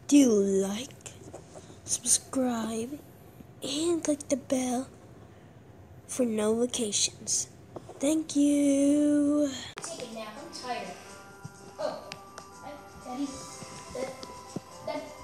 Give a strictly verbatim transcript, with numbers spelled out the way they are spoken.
do like, subscribe, and click the bell for notifications. Thank you. Take a nap. I'm tired. Oh, I, Daddy, that, that